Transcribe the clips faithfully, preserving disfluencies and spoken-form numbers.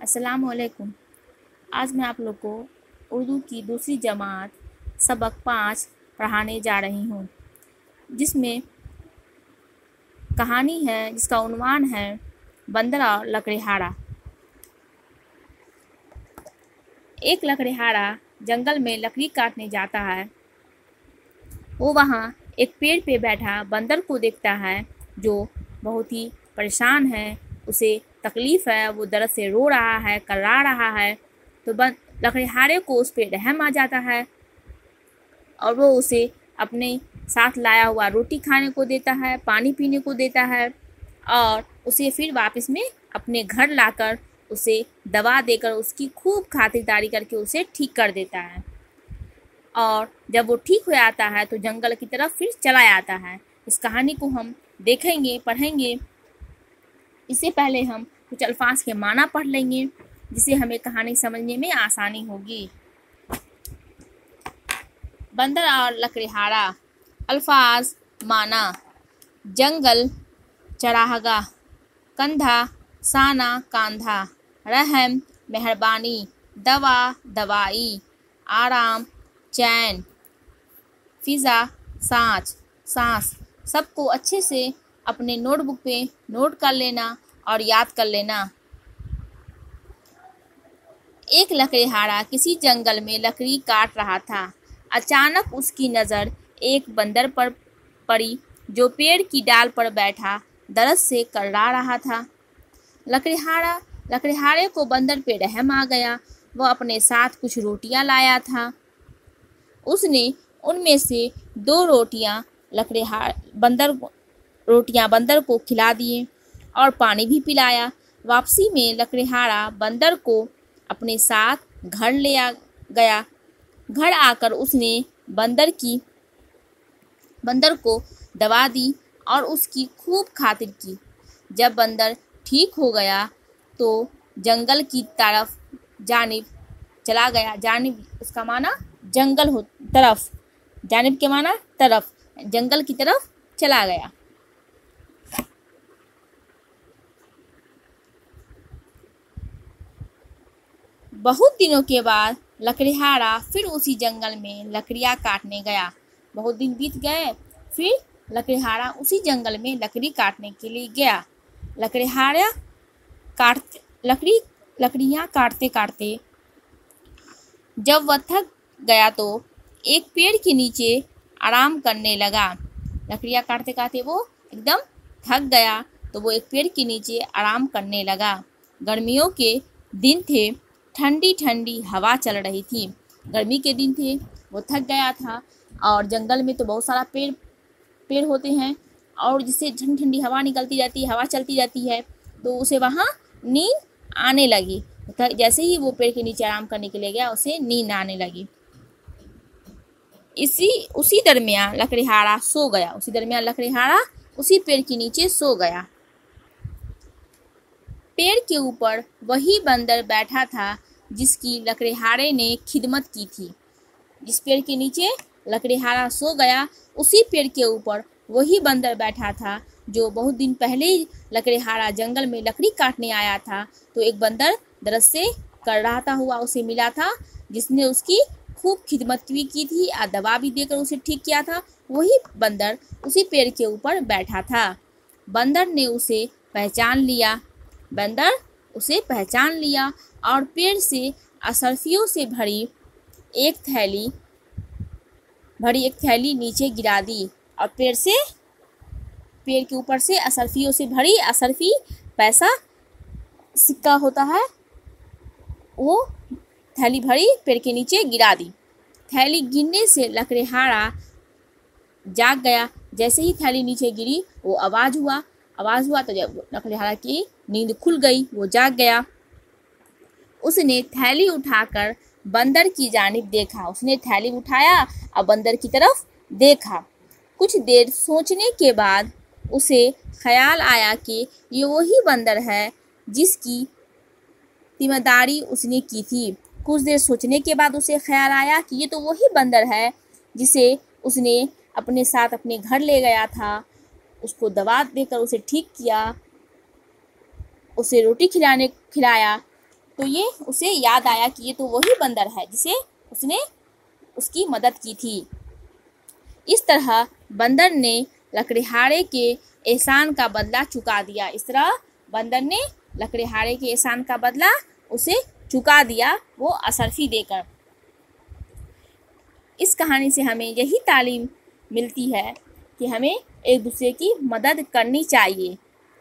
अस्सलाम वालेकुम। आज मैं आप लोग को उर्दू की दूसरी जमात सबक पाँच पढ़ाने जा रही हूँ, जिसमें कहानी है जिसका उन्वान है बंदर और लकड़ीहारा। एक लकड़ीहारा जंगल में लकड़ी काटने जाता है। वो वहाँ एक पेड़ पे बैठा बंदर को देखता है जो बहुत ही परेशान है, उसे तकलीफ़ है, वो दर्द से रो रहा है, कर्रा रहा है। तो बन लकड़ीहारे को उस पे रहम आ जाता है और वो उसे अपने साथ लाया हुआ रोटी खाने को देता है, पानी पीने को देता है और उसे फिर वापस में अपने घर लाकर उसे दवा देकर उसकी खूब खातिरदारी करके उसे ठीक कर देता है। और जब वो ठीक हो जाता है तो जंगल की तरफ फिर चला जाता है। इस कहानी को हम देखेंगे, पढ़ेंगे। इससे पहले हम कुछ अल्फाज के माना पढ़ लेंगे, जिससे हमें कहानी समझने में आसानी होगी। बंदर और लकड़ीहारा। अल्फाज माना: जंगल, चरागाह, कंधा, साना, कांधा, रहम, मेहरबानी, दवा, दवाई, आराम, चैन, फिज़ा, सांच, सांस। सबको अच्छे से अपने नोटबुक पे नोट कर लेना और याद कर लेना। एक लकड़ीहारा किसी जंगल में लकड़ी काट रहा था। अचानक उसकी नज़र एक बंदर पर पड़ी जो पेड़ की डाल पर बैठा दर्द से कर्रा रहा था। लकड़ीहारा लकड़ीहारे को बंदर पे रहम आ गया। वह अपने साथ कुछ रोटियां लाया था। उसने उनमें से दो रोटियां लकड़ीहार बंदर रोटियां बंदर को खिला दिए और पानी भी पिलाया। वापसी में लकड़ीहारा बंदर को अपने साथ घर ले आ गया। घर आकर उसने बंदर की बंदर को दवा दी और उसकी खूब खातिर की। जब बंदर ठीक हो गया तो जंगल की तरफ जानिब चला गया। जानिब उसका माना जंगल हो तरफ, जानिब के माना तरफ, जंगल की तरफ चला गया। बहुत दिनों के बाद लकड़ीहारा फिर उसी जंगल में लकड़ियाँ काटने गया। बहुत दिन बीत गए, फिर लकड़ीहारा उसी जंगल में लकड़ी काटने के लिए गया। लकड़ीहारा काट लकड़ी लकड़ियाँ काटते काटते जब वह थक गया तो एक पेड़ के नीचे आराम करने लगा। लकड़ियाँ काटते काटते वो एकदम थक गया तो वो एक पेड़ के नीचे आराम करने लगा। गर्मियों के दिन थे, ठंडी ठंडी हवा चल रही थी। गर्मी के दिन थे, वो थक गया था और जंगल में तो बहुत सारा पेड़ पेड़ होते हैं और जिससे ठंडी ठंडी हवा निकलती जाती है, हवा चलती जाती है, तो उसे वहाँ नींद आने लगी। जैसे ही वो पेड़ के नीचे आराम करने के लिए गया, उसे नींद आने लगी। इसी उसी दरमियान लकड़ीहारा सो गया। उसी दरमियान लकड़ीहारा उसी पेड़ के नीचे सो गया। पेड़ के ऊपर वही बंदर बैठा था जिसकी लकड़ीहारे ने खिदमत की थी। जिस पेड़ के नीचे लकड़ीहारा सो गया, उसी पेड़ के ऊपर वही बंदर बैठा था जो बहुत दिन पहले ही लकड़ीहारा जंगल में लकड़ी काटने आया था। तो एक बंदर दर्द से कर्राता हुआ उसे मिला था, जिसने उसकी खूब खिदमत भी की थी और दवा भी देकर उसे ठीक किया था। वही बंदर उसी पेड़ के ऊपर बैठा था। बंदर ने उसे पहचान लिया बंदर उसे पहचान लिया और पेड़ से असरफियों से भरी एक थैली भरी एक थैली नीचे गिरा दी और पेड़ से पेड़ के ऊपर से असरफियों से भरी, असरफी पैसा सिक्का होता है, वो थैली भरी पेड़ के नीचे गिरा दी। थैली गिरने से लकड़ीहारा जाग गया। जैसे ही थैली नीचे गिरी, वो आवाज़ हुआ आवाज़ हुआ तो जब लकड़ीहारा की नींद खुल गई, वो जाग गया। उसने थैली उठाकर बंदर की जानिब देखा। उसने थैली उठाया और बंदर की तरफ देखा। कुछ देर सोचने के बाद उसे ख्याल आया कि ये वही बंदर है जिसकी जिम्मेदारी उसने की थी। कुछ देर सोचने के बाद उसे ख्याल आया कि ये तो वही बंदर है जिसे उसने अपने साथ अपने घर ले गया था, उसको दवा देकर उसे ठीक किया, उसे रोटी खिलाने खिलाया। तो ये उसे याद आया कि ये तो वही बंदर है जिसे उसने उसकी मदद की थी। इस तरह बंदर ने लकड़हारे के एहसान का बदला चुका दिया। इस तरह बंदर ने लकड़हारे के एहसान का बदला उसे चुका दिया, वो असरफी देकर। इस कहानी से हमें यही तालीम मिलती है कि हमें एक दूसरे की मदद करनी चाहिए।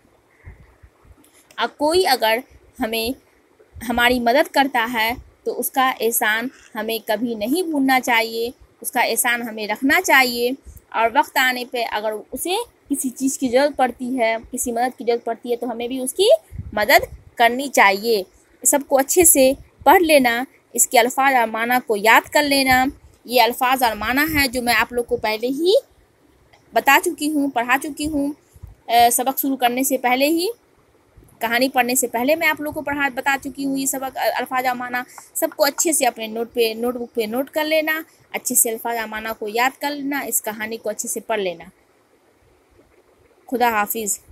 अब कोई अगर हमें हमारी मदद करता है तो उसका एहसान हमें कभी नहीं भूलना चाहिए, उसका एहसान हमें रखना चाहिए। और वक्त आने पे अगर उसे किसी चीज़ की ज़रूरत पड़ती है, किसी मदद की ज़रूरत पड़ती है, तो हमें भी उसकी मदद करनी चाहिए। सबको अच्छे से पढ़ लेना, इसके अल्फाज और माना को याद कर लेना। ये अल्फाज और माना है जो मैं आप लोग को पहले ही बता चुकी हूँ, पढ़ा चुकी हूँ। सबक शुरू करने से पहले ही, कहानी पढ़ने से पहले मैं आप लोग को पढ़ा बता चुकी हूँ। ये सबक अल्फाज और माना सबको अच्छे से अपने नोट पे नोटबुक पे नोट कर लेना, अच्छे से अल्फाज और माना को याद कर लेना, इस कहानी को अच्छे से पढ़ लेना। खुदा हाफिज़।